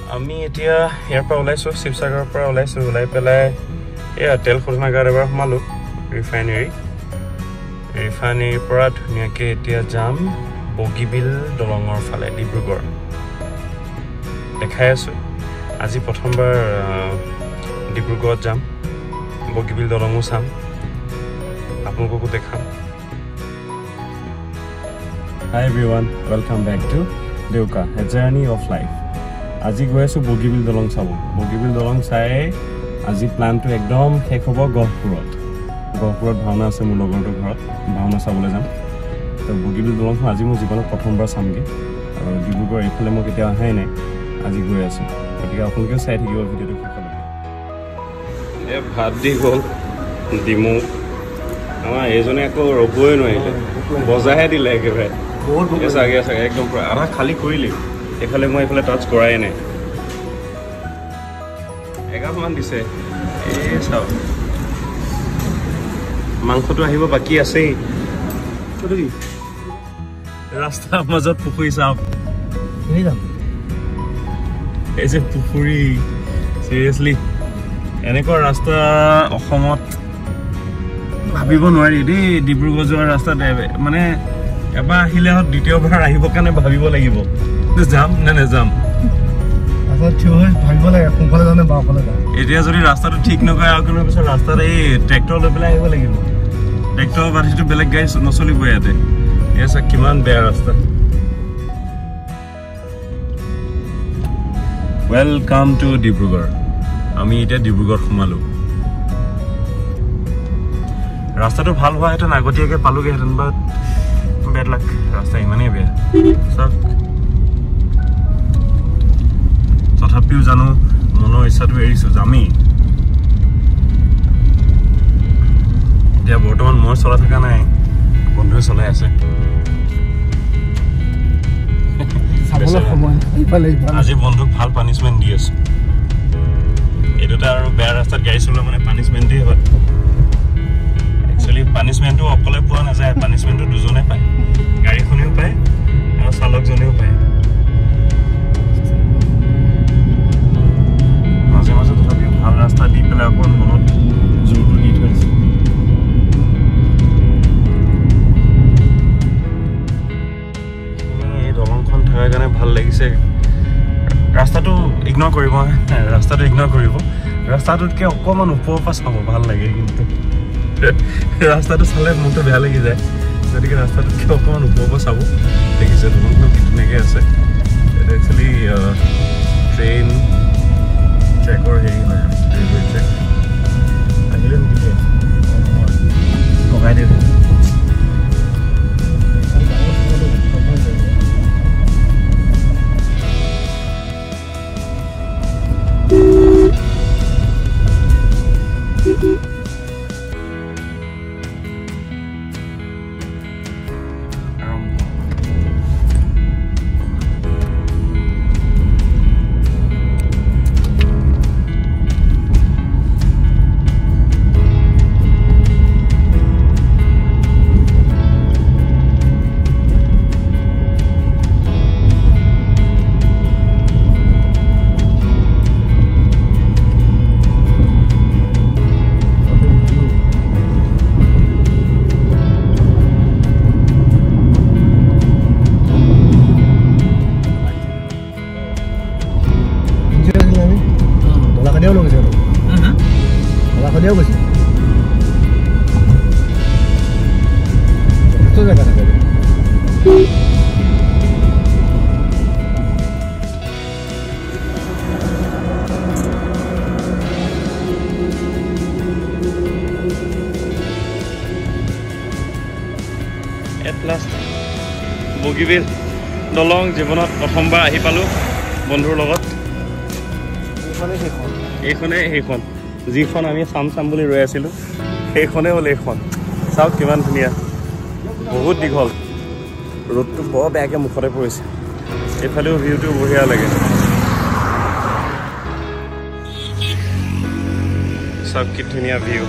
আমি এতিয়া ইয়াৰ পৰা ওলাইছো শিৱসাগৰৰ পৰা ওলাইছো ওলাই পেলাই এয়া তেল শোধনাগাৰ এবাৰ সোমালো ৰিফাইনেৰীৰ পৰা ধুনীয়াকৈ এতিয়া যাম বগীবিল দলঙৰ ফালে ডিব্ৰুগড় দেখাই আছো আজি প্ৰথমবাৰ ডিব্ৰুগড়ত যাম বগীবিল দলঙো চাম আপোনালোককো দেখাম Hi everyone, welcome back to Deuka, ajourneyoflife. আজি গৈ আছো বগীবিল দলং চাব বগীবিল দলং চাই আজি প্লানটো একদম শেষ হ'ব গহপুৰত ভাওনা আছে মোৰ লগৰটোৰ ঘৰত ভাওনা চাবলৈ যাম তো বগীবিল দলংখন আজি মোৰ জীৱনত প্ৰথমবাৰ চামগে আৰু ডিব্ৰুগড় এইফালে মই কেতিয়াও অহাই নাই আজি গৈ আছো গতিকে আপোনালোকেও চাই থাকিব ভিডিঅ'টো শেষলৈকে এই ভাত দি গ'ল ডিমু আমাৰ এইজনে আকৌ ৰ'বই নোৱাৰিলে বজাহে দিলে একেবাৰে চাগে একদম আধা খালী কৰিলি এইফালে মই এইফালে টাচ কৰাই নাই এগালমান দিছে এই চাওক মাংসটো আহিব বাকী আছেই ৰাস্তাৰ মাজত পুখুৰী চাওক এই যে পুখুৰী চিৰিয়াছলি এনেকুৱা ৰাস্তা অসমত ভাবিব নোৱাৰি দেই ডিব্ৰুগড় যোৱাৰ ৰাস্তাত মানে এবাৰ আহিলে দ্বিতীয়বাৰ আহিবৰ কাৰণে ভাবিব লাগিব যাম নে নেযাম এতিয়া যদি ৰাস্তাটো ঠিক নকৰে আৰু কোনো পিছত ৰাস্তাত এই ট্ৰেক্টৰ লৈ পেলাই আহিব লাগিব ট্ৰেক্টৰ বাধিটো বেলেগ গাড়ী নচলিব ইয়াতে এয়া চাওক কিমান বেয়া ৰাস্তা ৱেলকাম টু ডিব্ৰুগড় আমি এতিয়া ডিব্ৰুগড়ত সোমালো ৰাস্তাটো ভাল হোৱাহেঁতেন আগতীয়াকৈ পালোগৈহেঁতেন বা বেড লাক ৰাস্তা ইমানেই বেয়া চাওক তথাপিও জানো মনৰ ইচ্ছাটো এৰিছো যামেই এতিয়া বৰ্তমান মই চলাই থকা নাই বন্ধুৱে চলাই আছে আজি বন্ধুক ভাল পানিচমেণ্ট দি আছো এইটোতে আৰু বেয়া ৰাস্তাত গাড়ী চলোৱা মানে পানিচমেণ্টেই হয় একচুৱেলি পানিচমেণ্টটো অকলে পোৱা নাযায় পানিচমেণ্টটো দুজনে পায় গাড়ীখনেও পায় আৰু চালকজনেও পায় মাজে মাজে তথাপিও ভাল ৰাস্তা দি পেলাই অকণ মনত জোৰটো দি থৈছে এই দলংখন থকাৰ কাৰণে ভাল লাগিছে ৰাস্তাটো ইগন'ৰ কৰিব ৰাস্তাটোতকৈ অকণমান ওপৰৰ পৰা চাব ভাল লাগে কিন্তু ৰাস্তাটো চালে মোৰতো বেয়া লাগি যায় গতিকে ৰাস্তাটোতকৈ অকণমান ওপৰৰ পৰা চাব দেখিছে দলংখন কি ধুনীয়াকৈ আছে এইটো একচুৱেলি ট্ৰেইন ট্ৰেকৰ হেৰি হয় ৰেলৱে ট্ৰেক আহিলে নেকি ককাই দিয়ে বগীবিল দলং জীৱনত প্ৰথমবাৰ আহি পালোঁ বন্ধুৰ লগত এইখনেই সেইখন যিখন আমি চাম বুলি ৰৈ আছিলোঁ সেইখনেই হ'ল এইখন চাওক কিমান ধুনীয়া বহুত দীঘল ৰ'দটো বৰ বেয়াকৈ মুখতে পৰিছে এইফালেও ভিউটো বঢ়িয়া লাগে চাওক কি ধুনীয়া ভিউ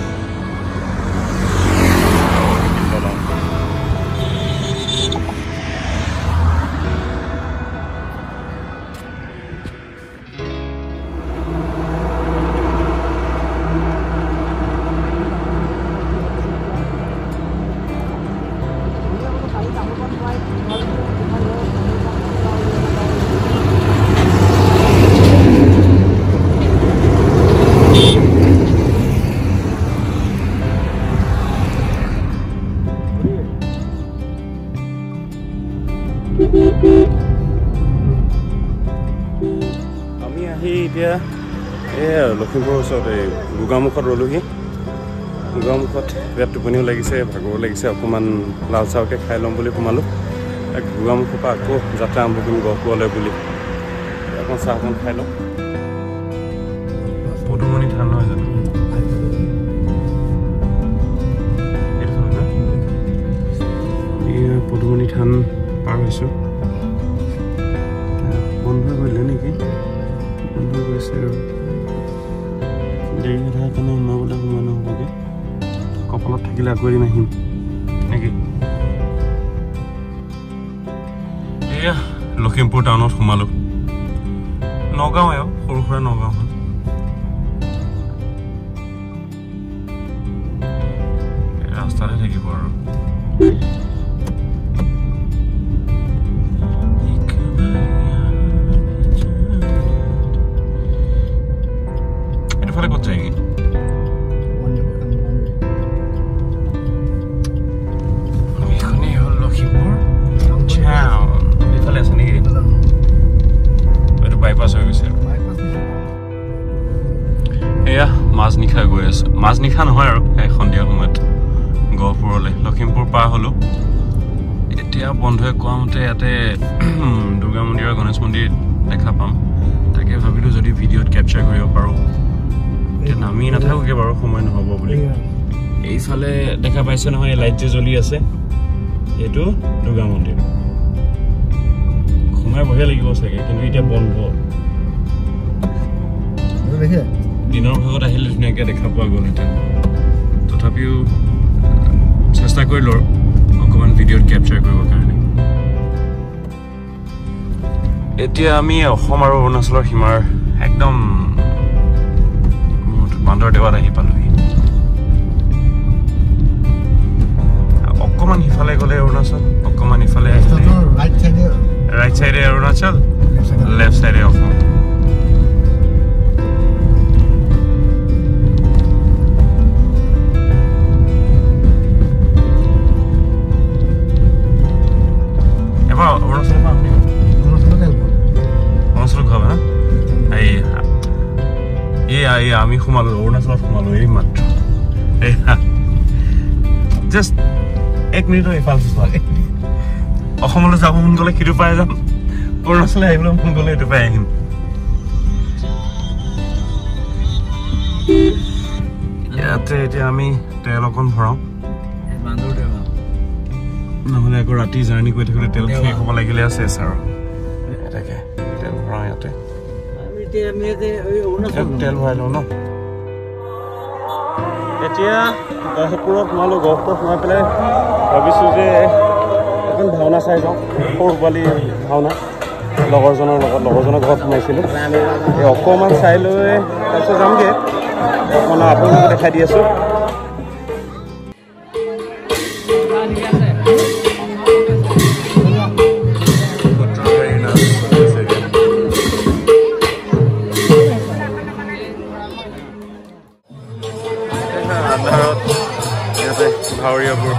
আহি এতিয়া লখিমপুৰৰ ওচৰত এই গোগামুখত ৰ'লোহি গোগামুখত বিৰাট টোপনিও লাগিছে ভাগৰো লাগিছে অকণমান লাল চাহকে খাই ল'ম বুলি সোমালোঁ গোগামুখৰ পৰা আকৌ যাত্ৰা আৰম্ভ কৰিম গহপুৰলৈ বুলি অকণ চাহ অকণ খাই লওঁ পদুমণি থান নহয় জানো পদুমণি থান পাৰ হৈছোঁ বন্ধ কৰিলে নেকি বন্ধ কৰিছে আৰু দেৰি কথা কাৰণে সোমাবলৈ সময় নহ'বগৈ কপালত থাকিলে আকৌ এদিন আহিম নেকি এয়া লখিমপুৰ টাউনত সোমালোঁ নগাঁও আৰু সৰু সুৰা নগাঁওখন ৰাস্তাতে থাকিব আৰু এইফালে ক'ত যায়গৈ এইখনেই হ'ল লখিমপুৰ টাউন এইফালে আছে নেকি এইটো বাইপাছ হৈ গৈছে এয়া মাজনিশা গৈ আছো মাজনিশা নহয় আৰু সন্ধিয়া সময়ত গহপুৰলৈ লখিমপুৰ পাৰ হ'লোঁ এতিয়া বন্ধুৱে কোৱা মতে ইয়াতে দুৰ্গা মন্দিৰ আৰু গণেশ মন্দিৰ দেখা পাম তাকে ভাবিলোঁ যদি ভিডিঅ'ত কেপচাৰ কৰিব পাৰোঁ এতিয়া নামি নাথাকোগৈ বাৰু সময় নহ'ব বুলি এইফালে দেখা পাইছে নহয় লাইট যে জ্বলি আছে এইটো দুৰ্গা মন্দিৰ সোমাই বঢ়িয়া লাগিব চাগে কিন্তু এতিয়া বন্ধ দিনৰ ভাগত আহিলে ধুনীয়াকৈ দেখা পোৱা গ'লহেঁতেন তথাপিও চেষ্টা কৰিলোঁ অকণমান ভিডিঅ'ত কেপচাৰ কৰিবৰ কাৰণে এতিয়া আমি অসম আৰু অৰুণাচলৰ সীমাৰ একদম বান্দৰদেৱাত আহি পালোহি অকণমান সিফালে গ'লে অৰুণাচল অকণমান ইফালে আহিলে ৰাইট চাইডে অৰুণাচল লেফ্ট চাইডে অসম এবাৰ অৰুণাচলৰ পৰা অৰুণাচল ঘৰ হা এই আমি সোমালোঁ অৰুণাচলত সোমালোঁ এই মাত্ৰ জাষ্ট 1 মিনিটৰ ইফাল সিফাল অসমলৈ যাব মন গ'লে সিটো পাই যাম অৰুণাচললৈ আহিবলৈ মন গ'লে এইটো পাই আহিম ইয়াতে এতিয়া আমি তেল অকণ ভৰাওঁ নহ'লে আকৌ ৰাতি জাৰ্ণি কৰি থাকিলে তেল শেষ হ'ব লাগিলে আছে আৰু তাকে তেল ভৰাওঁ ইয়াতে তেল ভৰাই লওঁ ন এতিয়া গহপুৰত সোমালোঁ গহপুৰত সোমাই পেলাই ভাবিছোঁ যে এখন ভাওনা চাই যাওঁ সৰু পোৱালি ভাওনা লগৰজনৰ ঘৰত সোমাইছিলোঁ এই অকণমান চাই লৈ তাৰপিছত যামগৈ অকণমান আপোনালোকক দেখাই দি আছোঁ ভাৱৰীয়াবোৰ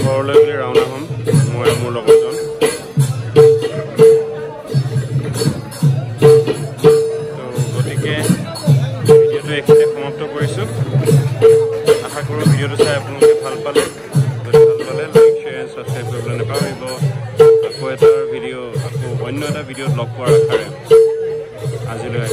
ঘৰলৈ বুলি ৰাওনা হ'ম মই মোৰ লগৰজন তো গতিকে ভিডিঅ'টো এইখিনিতে সমাপ্ত কৰিছোঁ আশা কৰোঁ ভিডিঅ'টো চাই আপোনালোকে ভাল পালে যদি ভাল পালে লাইক শ্বেয়াৰ ছাবস্ক্ৰাইব কৰিবলৈ নাপাহৰিব আকৌ অন্য এটা ভিডিঅ'ত লগ পোৱাৰ আশাৰে আজিলৈ